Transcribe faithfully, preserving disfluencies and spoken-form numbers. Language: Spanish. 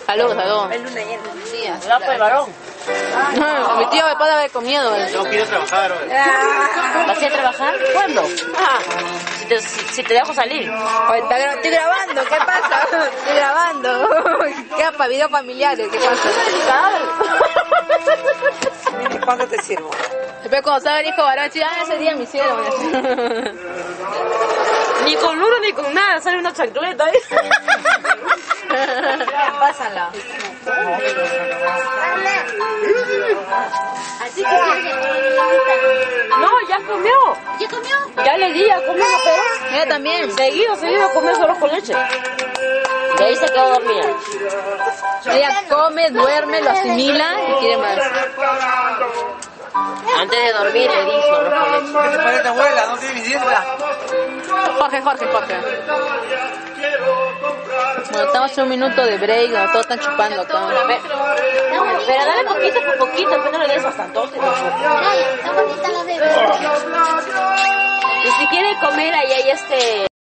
Salud, salud. Es luna llena. Sí, así. ¿Verdad, pues, varón? No, mi tío me puede haber comido. No quiero trabajar hoy. ¿Vas a ir a trabajar? ¿Cuándo? Ah, Si te, si, si te dejo salir. oye, está gra- estoy grabando, ¿qué pasa? Estoy grabando. ¿Qué para videos familiares? ¿Qué pasa? ¿Cuándo te sirvo? Después cuando salga el hijo Barachi, ah, ese día me hicieron. Ni con luna ni con nada, sale una chancleta ahí. Pásala. Así que No, ya comió. ¿ya comió? Ya le di, ya comió, pero Ella también. seguido, seguido comió solo con leche. Y ahí se quedó dormida. Ella come, duerme, lo asimila y quiere más. Antes de dormir le di solo con leche. ¿Qué te parece, abuela? No tiene ni dieta. Jorge, Jorge, Jorge. Bueno, estamos en un minuto de break, donde todos están chupando acá. Ve- Pero dale poquito por poquito, pero no le des bastantote. Ay, está bonita la bebé. Y si quiere comer, ahí hay este